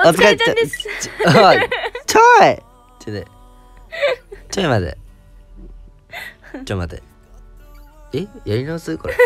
お疲れちゃんです。ちょい待て。やり直すこれ。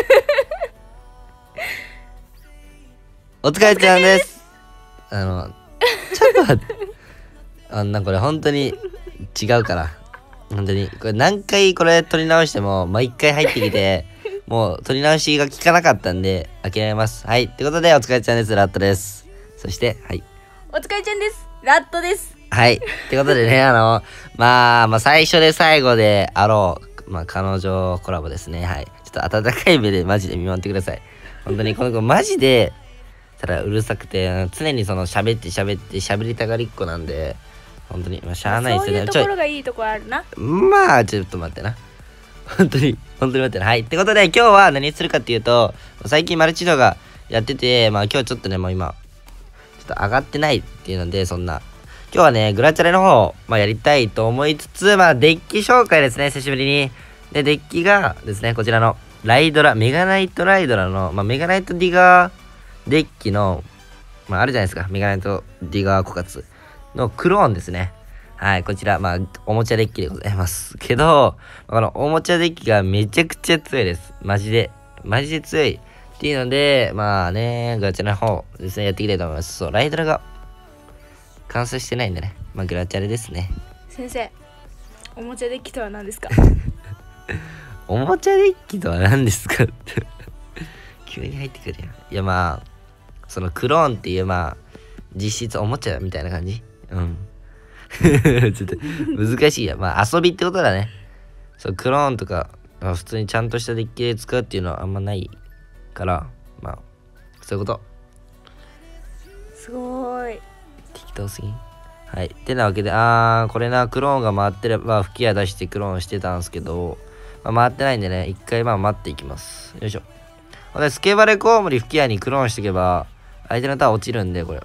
お疲れちゃんです。ちょっと待って。これ本当に違うから。本当に。これ何回これ撮り直しても毎回入ってきて、もう撮り直しが効かなかったんで諦めます。はい。ってことでお疲れちゃんです。ラットです。そして、はい。 お疲れちゃんです。ラットです。 はい。ってことでね、まあ、最初で最後であろう、彼女コラボですね。はい。ちょっと温かい目でマジで見守ってください。本当に、この子マジで、ただうるさくて、常に喋りたがりっ子なんで、本当に、しゃあないですよね。 そういうところがいいとこあるな。 まあ、ちょっと待ってな。本当に待ってな。はい。ってことで、今日は何するかっていうと、最近マルチ動画やってて、今日ちょっとね、もう今、ちょっと上がってないっていうので、そんな。今日はね、グラチャレの方、やりたいと思いつつ、デッキ紹介ですね、久しぶりに。で、デッキがですね、こちらの、メガナイトライドラの、メガナイトディガーデッキの、あるじゃないですか、メガナイトディガー枯渇のクローンですね。はい、こちら、おもちゃデッキでございますけど、このおもちゃデッキがめちゃくちゃ強いです。マジで強い。っていうので、グラチャレの方ですね、やっていきたいと思います。そう、ライドラが、完成してないんでね。グラチャレですね。 先生、おもちゃデッキとは何ですか？ おもちゃデッキとは何ですかって急に入ってくるやん。いやそのクローンっていう実質おもちゃみたいな感じ。うん。ちょっと難しいや。遊びってことだね。そう、クローンとか、普通にちゃんとしたデッキで使うっていうのはあんまないから、そういうこと。 すごーい。 適当すぎん。はい。ってなわけで、これな、クローンが回ってれば、吹き矢出してクローンしてたんですけど、回ってないんでね、一回待っていきます。よいしょ。スケバレコウモリ吹き矢にクローンしていけば、相手のターン落ちるんで、これ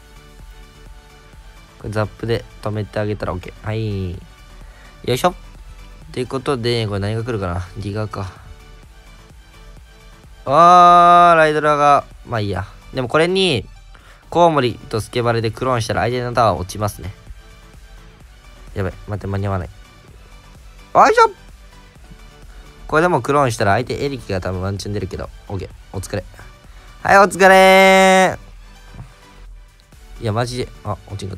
ザップで止めてあげたら OK。はい。よいしょ。っていうことで、これ何が来るかな？ディガーか。ライドラが、いいや。でもこれに、コウモリとスケバレでクローンしたら相手のタワー落ちますね。やばい。待って、間に合わない。よいしょ。これでもクローンしたら相手エリキが多分ワンチャン出るけど。OK。お疲れ。はい、お疲れー。いや、マジで。落ちんかった。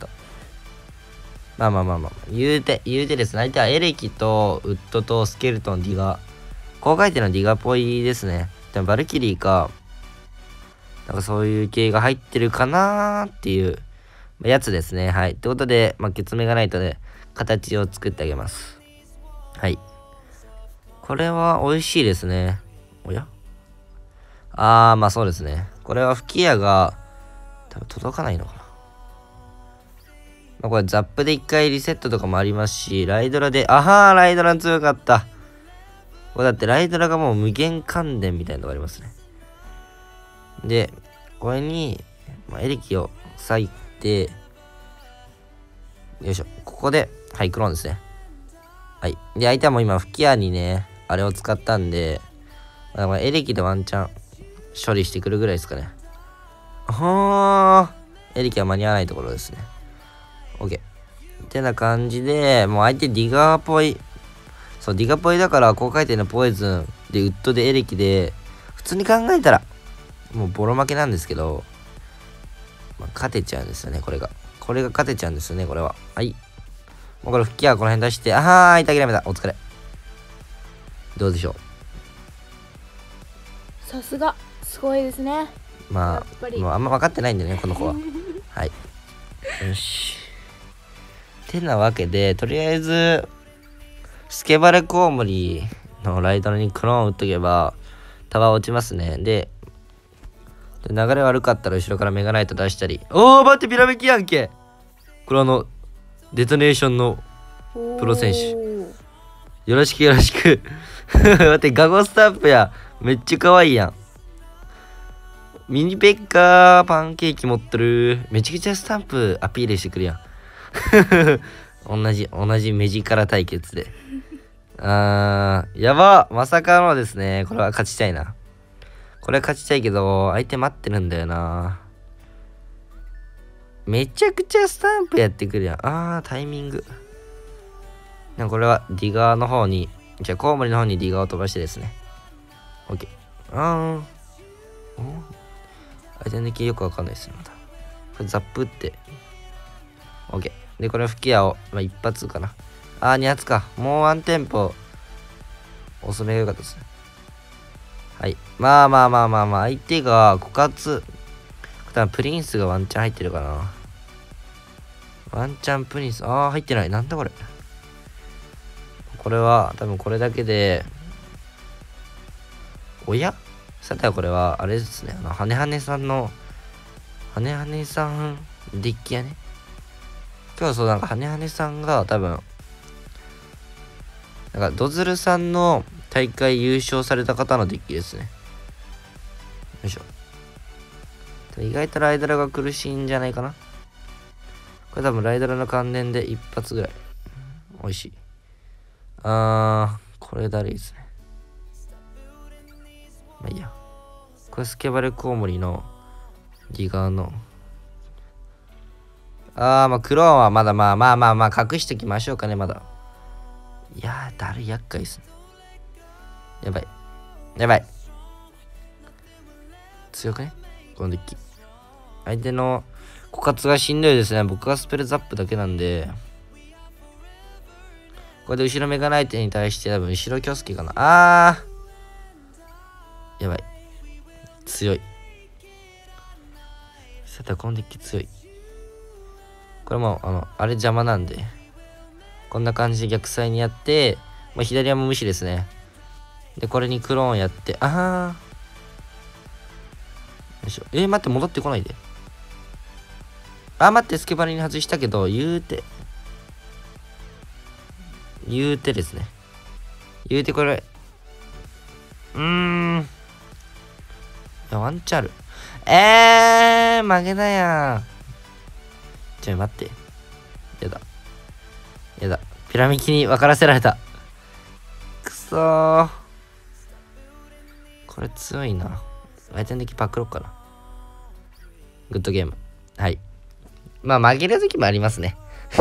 言うてですね。相手はエレキとウッドとスケルトン、ディガー。高回転のディガーっぽいですね。でもバルキリーか。そういう系が入ってるかなーっていうやつですね。はい。ってことで、ケツメがないとね、形を作ってあげます。はい。これは美味しいですね。おやそうですね。これは吹き矢が多分届かないのかな。これザップで一回リセットとかもありますし、ライドラで、ライドラ強かった。これだってライドラがもう無限関連みたいなのがありますね。で、これに、エレキを割いて、よいしょ。ここで、はい、クローンですね。はい。で、相手はもう今、吹き矢にね、あれを使ったんで、エレキでワンチャン処理してくるぐらいですかね。エレキは間に合わないところですね。OK。ってな感じで、もう相手ディガーっぽい。そう、ディガーっぽいだから、高回転のポイズンで、ウッドでエレキで、普通に考えたら、もうボロ負けなんですけど、勝てちゃうんですよね、これが。これが勝てちゃうんですよね、これは。はい。もうこれ、吹き矢この辺出して、痛諦めた。お疲れ。どうでしょう。さすが、すごいですね。 もうあんま分かってないんでね、この子は。はい。よし。てなわけで、とりあえず、スケバレコウモリのライドラにクローン打っとけば、タワー落ちますね。で、流れ悪かったら後ろからメガナイト出したり。待って、ピラメキやんけ。これデトネーションのプロ選手。よろしく。待って、ガゴスタンプや。めっちゃ可愛いやん。ミニペッカーパンケーキ持ってる。めちゃくちゃスタンプアピールしてくるやん。同じ目力対決で。やば。まさかのですね。これは勝ちたいな。これは勝ちたいけど、相手待ってるんだよな。 めちゃくちゃスタンプやってくるやん。タイミング。これはディガーの方に、じゃあコウモリの方にディガーを飛ばしてですね。OK。相手の敵よくわかんないですね、また。これザップって。OK。で、これ吹き矢を、一発かな。2発か。もうワンテンポ。遅めがよかったですね。はい。相手が枯渇。多分プリンスがワンチャン入ってるかな。ワンチャンプリンス。入ってない。なんだこれ。これは、多分これだけで、さてはこれは、あれですね。はねはねさんの、はねはねさんデッキやね。今日そう、はねはねさんが多分、ドズルさんの大会優勝された方のデッキですね。よいしょ。意外とライドラが苦しいんじゃないかな。これ多分ライドラの関連で一発ぐらい。美味しい。これだるいですね。まあいいや。これスケバルコウモリのディガーの。クローンはまだ隠しときましょうかね、まだ。いやー、だるい厄介ですね。やばい。強くねこのデッキ。相手の枯渇がしんどいですね。僕はスペルザップだけなんで。これで後ろメガナイトに対して多分後ろキョスケかな。やばい。強い。さて、このデッキ強い。これもあれ邪魔なんで。こんな感じで逆サイにやって、左はもう無視ですね。で、これにクローンやって、よいしょ。待って、戻ってこないで。待って、スケバリに外したけど、言うてですね。言うてこれ。いや、ワンチャンある。負けだやん。待って。やだ。ピラミキに分からせられた。くそー。これ強いな。相手の敵パクろっかな。グッドゲーム。はい。負ける時もありますね。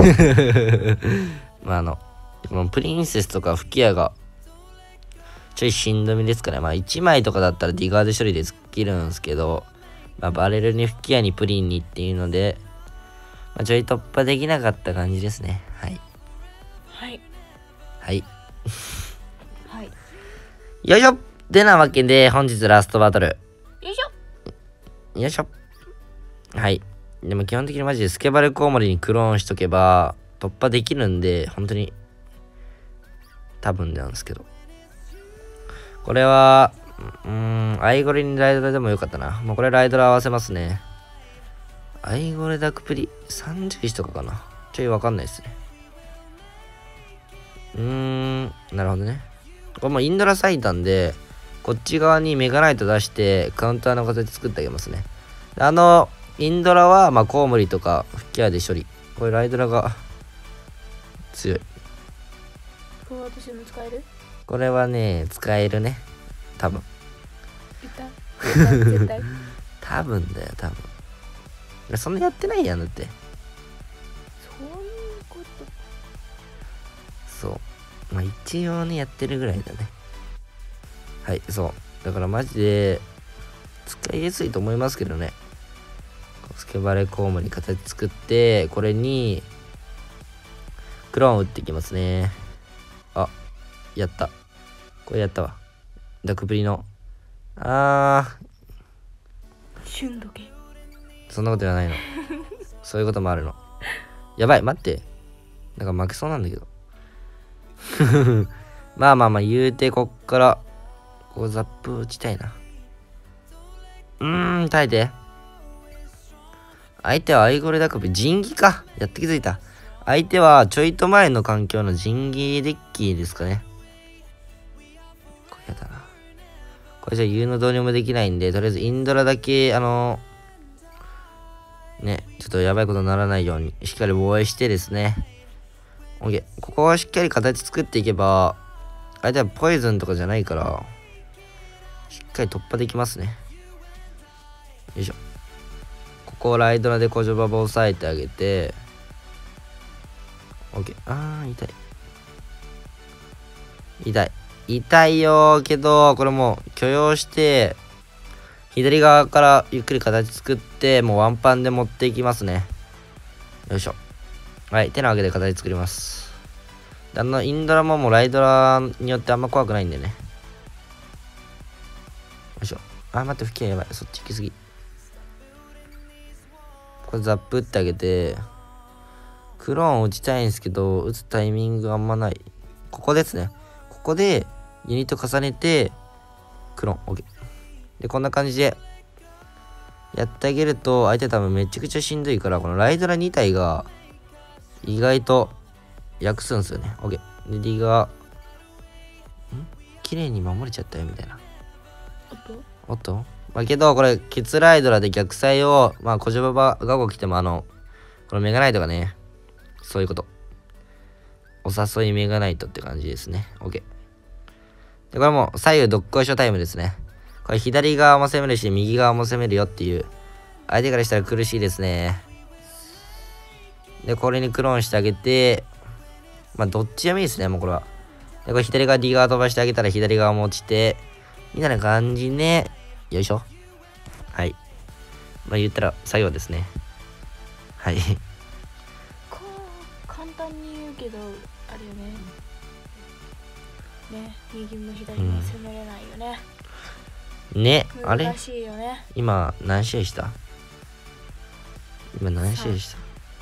このプリンセスとか吹き矢がちょいしんどみですから、1枚とかだったらディガーで処理できるんですけど、バレルに吹き矢にプリンにっていうので、ちょい突破できなかった感じですね。はい。よいしょ。でなわけで本日ラストバトル。よいしょ。はい。でも基本的にマジでスケバルコウモリにクローンしとけば突破できるんで、本当に多分なんですけど。これは、アイゴレにライドラでもよかったな。これライドラ合わせますね。アイゴレダクプリ31とかかな。ちょいわかんないですね。なるほどね。これもインドラ最短で、こっち側にメガナイト出してカウンターの形作ってあげますね。インドラはコウモリとか吹き矢で処理。これライドラが強い。 これ私も使える？ これはね、使えるね。多分。 絶対。 多分だよ、多分。そんなやってないやんだって。 そういうこと。 そう。一応ね、やってるぐらいだね。はい、そう。だからマジで、使いやすいと思いますけどね。スケバレコウモリ形作って、これに、クローン打っていきますね。やった。これやったわ。ダクプリの。 旬時計。 そんなこと言わないの。そういうこともあるの。やばい、待って。負けそうなんだけど。言うて、こっから、ザップ打ちたいな。耐えて。相手はアイゴレダクプリ、ジンギか。やっと気づいた。相手はちょいと前の環境のジンギデッキですかね。これやだな。これじゃ言うのどうにもできないんで、とりあえずインドラだけ、ちょっとやばいことにならないように、しっかり防衛してですね。OK。ここはしっかり形作っていけば、相手はポイズンとかじゃないから、しっかり突破できますね。よいしょ。ここライドラでコジョババ押さえてあげて OK。 痛い痛いよけど、これもう許容して左側からゆっくり形作って、もうワンパンで持っていきますね。よいしょ。はい、手なわけで形作ります。インドラももうライドラによってあんま怖くないんでね。よいしょ。待って、吹き矢やばい。そっち行きすぎ。これザップ打ってあげて、クローン打ちたいんですけど、打つタイミングあんまない。ここですね。ここでユニット重ねて、クローン、OK。で、こんな感じでやってあげると、相手多分めちゃくちゃしんどいから、このライドラ2体が意外と訳すんですよね。OK。で、リが、綺麗に守れちゃったよみたいな。おっとけど、これ、ケツライドラで逆サイを、コジョババがこ来ても、このメガナイトがね、そういうこと。お誘いメガナイトって感じですね。OK。で、これも左右どっこいしょタイムですね。これ左側も攻めるし、右側も攻めるよっていう。相手からしたら苦しいですね。で、これにクローンしてあげて、どっちでもいいですね、もうこれは。で、これ左側 D 側飛ばしてあげたら左側も落ちて、みたいな感じね。よいしょ。はい。言ったら作業ですね。はい。 簡単に言うけど、あれよね。右も左も攻めれないよね。 ね、あれ難しいよね。 今何試合した？今何試合した？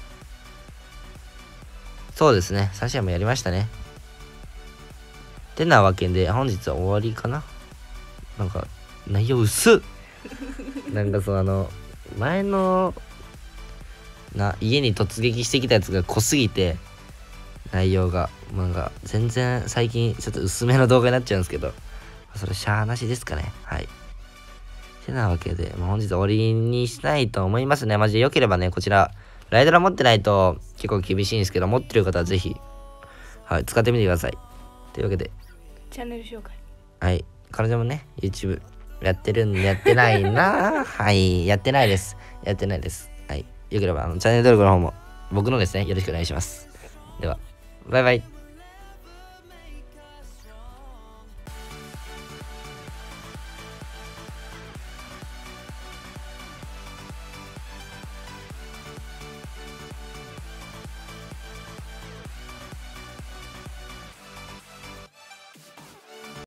そうですね。3試合もやりましたね。てなわけで、本日は終わりかな。なんか、内容薄っなんか前の、家に突撃してきたやつが濃すぎて、内容が、全然最近ちょっと薄めの動画になっちゃうんですけど、それしゃーなしですかね。はい。てなわけで、本日終わりにしたいと思いますね。マジで良ければね、こちら、ライドラ持ってないと結構厳しいんですけど、持ってる方はぜひ、はい、使ってみてください。というわけで、 チャンネル紹介。 はい。彼女もね、YouTube やってるんで、やってないなはい。やってないです。はい。よければ、チャンネル登録の方も、僕のですね、よろしくお願いします。では、バイバイ。